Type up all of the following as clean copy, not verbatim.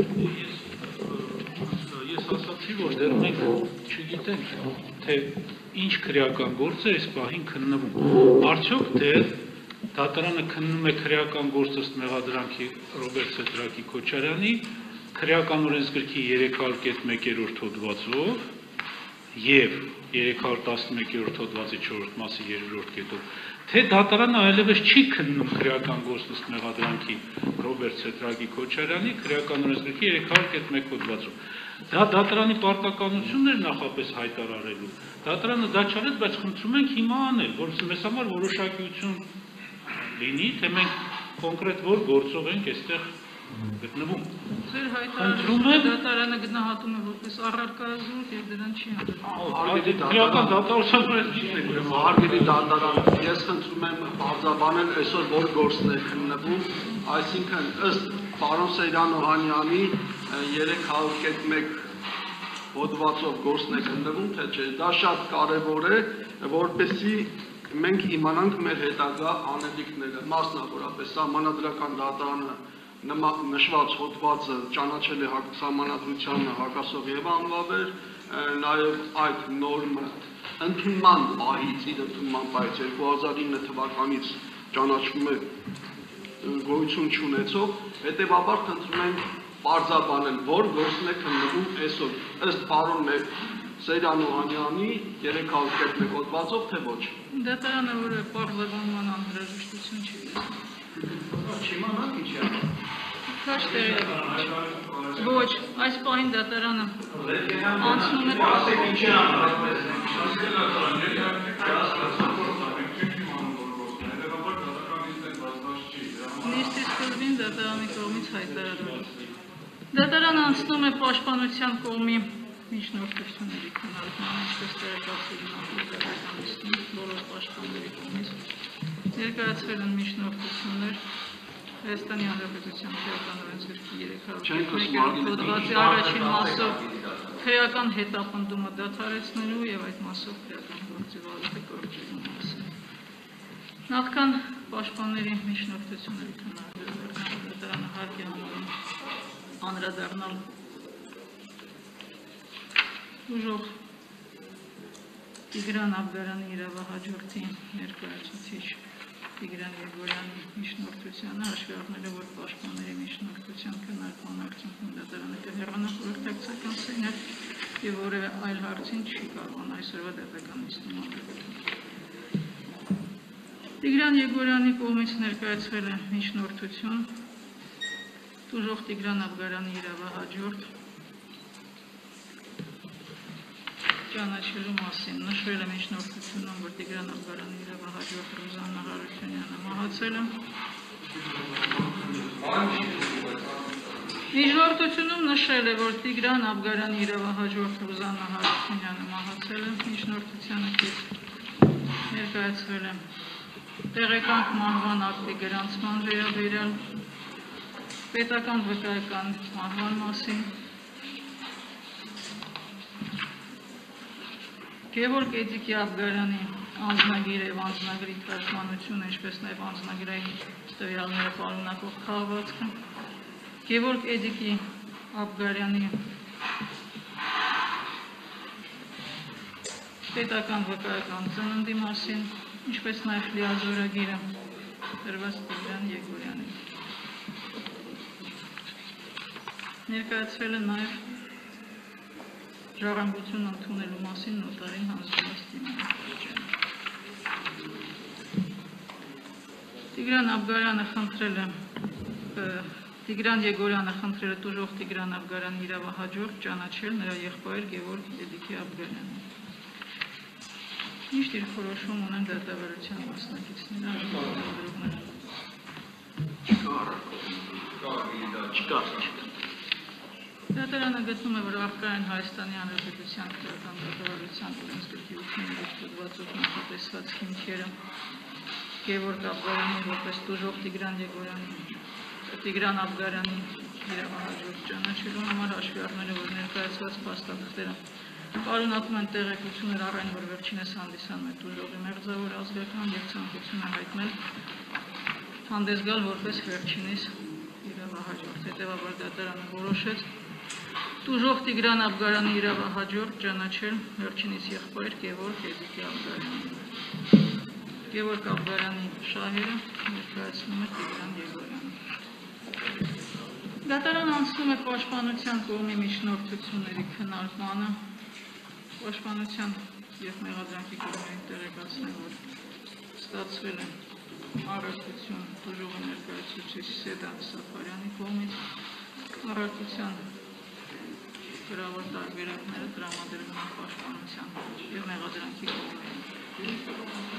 Ես ասացի, որ դեռ մենք չգիտենք, թե ինչ քրեական գործ է այս պահին քննվում։ Արդյոք դեռ դատարանը քննում է քրեական գործ ըստ մեղադրանքի Ռոբերտ Սեդրակի Քոչարյանի քրեական օրենսգրքի 301-րդ հոդվածով եւ 311-րդ հոդվածի 4-րդ մասի 2-րդ կետով, թե դատարանը այլևս չի քննում քրեական գործ ըստ մեղադրանքի Ռոբերտ Սեդրակի Քոչարյանի քրեական օրենսգրքի 301 հոդվածով։ Դա դատարանի պարտականությունն էր նախապես հայտարարելու։ Դատարանը դա չարեց, բայց խնդրում ենք հիմա անել, որովհետեւ մեզ համար որոշակիություն լինի, թե մենք կոնկրետ որ գործով ենք այստեղ գտնվում։ Ձեր հայտարարությունը դատարանը գնահատում է որպես առարկայազուրկ եւ դրան չի Քրեական դատարության օրենսգիրն է ուրեմն Հարգելի դատարան, ես խնդրում եմ բարձրաբանել այսօր որ գործն է քննվում, այսինքն ըստ պարոն Սեյրան Օհանյանի 301 հոդվածով գործն է քննվում, թե չէ, դա շատ կարևոր է, որպեսզի մենք իմանանք մեր հետագա անելիքները, մասնավորապես սահմանադրական դատարանը նշված հոդվածը ճանաչել է սահմանադրությանը հակասող եւ անվավեր, նաեւ այդ նորմը ընդունման պահից 2009 թվականից ճանաչվում է գոյություն չունեցող, հետեւաբար խնդրում ենք բարձրաբանել, որ գործն է քննվում այսօր, ըստ պարոն Սեյրան Օհանյանի 301 հոդվածով, թե ոչ։ Դատարանը որ բարձրաբանման անհրաժեշտություն չի Չիմանանք ինչ է։ Քաշ տեղի ոչ, այս պահին դատարանը անցնում է Նիստի սկզբին դատարանի կողմից հայտարարվել։ Դատարանը անցնում է պաշտպանության կողմի միջնորդությունների քննարկման, ինչպես տեղեկացվել նախագահականություն բոլոր պաշտպանների կողմից ներկայացվել են միջնորդություններ Հայաստանի Հանրապետության քրեական օրենսգրքի 301 հոդվածի առաջին մասով քրեական հետապնդումը դադարեցնելու եւ այդ մասով քրեական գործի վարույթը կորցնելու մասին։ Նախքան պաշտպանների միջնորդությունների քննարկման դատարանը հարկ է համարում անդրադառնալ ուժով Տիգրան Աբգարյանի իրավահաջորդի ներկայացուցիչ Տիգրան Եղորյանի միջնորդությանը հաշվի առնելով, որ պաշտպանների միջնորդության քննարկման արդյունքում դատարանը կհեռանա խորհրդակցական սենյակ եւ որևէ այլ հարցին չի կարողանա այսօրվա դատական նիստում Տիգրան Եղորյանի կողմից ներկայացվել է միջնորդություն Տուժող Տիգրան Աբգարյանի իրավահաջորդ ճանաչելու մասին նշվել է միջնորդությունում, որ Տիգրան Աբգարյանի իրավահաջորդ Ռուզաննա Հարությունյանը մահացել է։ Միջնորդությունում նշել է, որ Տիգրան Աբգարյանի իրավահաջորդ Ռուզաննա Հարությունյանը մահացել է։ Միջնորդությանը ներկայացվել է տեղեկանք մահվան ակտի գրանցման վերաբերյալ պետական վկայական մահվան մասին Գևորգ Էդիկի Աբգարյանի անձնագիր եւ անձնագրի թարգմանությունը, ինչպես նաեւ անձնագրային տվյալները պարունակող քաղվածքը, Գևորգ Էդիկի Աբգարյանի պետական վկայական ծննդի մասին, ինչպես նաեւ լիազորագիրը դրված Տիգրան Եղորյանի։ Ներկայացվել է նաեւ ժառանգություն ընդունելու մասին նոտարին հանձնված դիմանկարը։ Տիգրան Աբգարյանը խնդրել է Տիգրան Եղորյանը խնդրել է տուժող Տիգրան Աբգարյանի իրավահաջորդ ճանաչել նրա եղբայր Գևորգ Էդիկի Աբգարյանին։ Միշտ իր որոշում ունեն դատավարության մասնակիցները։ Դատարանը գտնում է, որ առկա են Հայաստանի Հանրապետության քրեական դատավարության օրենսգրքի 87 հոդվածով նախատեսված հիմքերը Գևորգ Աբգարյանի որպես տուժող Տիգրան Եղորյանի Տիգրան Աբգարյանի իրավահաջորդ ճանաչելու համար հաշվի առնելով, որ ներկայացված փաստաթղթերը պարունակում են տեղեկություններ առայն, որ վերջինս հանդիսանում է տուժողի մեղձավոր ազգական եւ ցանկություն է հայտնել հանդես գալ որպես վերջինիս իրավահաջորդ։ հետևաբար դատարանը որոշեց Տուժող Տիգրան Աբգարյանի իրավահաջորդ ճանաչել վերջինիս եղբայր Գևորգ Էդիկի Աբգարյանին։ Գևորգ Աբգարյանի շահերը ներկայացնում է Տիգրան Եղորյանը։ Դատարանը անցնում է պաշտպանության կողմի միջնորդությունների քննարկմանը, պաշտպանության և մեղադրանքի կողմերին տեղեկացնեմ, որ ստացվել է առարկություն տուժողի ներկայացուցիչ Սեդան Սաֆարյանի կողմից, առարկության գրավոր տարբերակները տրամադրվում են պաշտպանության և մեղադրանքի կողմերին։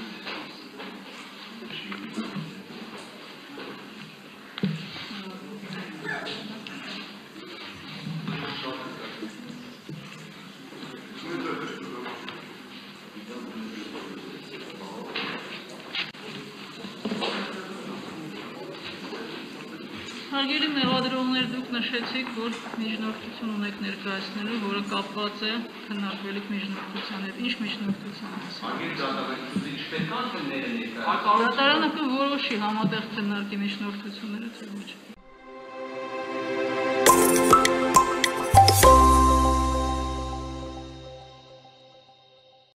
Հարգելի մեղադրողներ, դուք նշեցիք, որ միջնորդություն ունեք ներկայացնելու, որը կապված է քննարկվելիք միջնորդության հետ։ Ինչ միջնորդության մասին։ Դատարանը կորոշի համատեղ քննարկի միջնորդությունները, թե ոչ։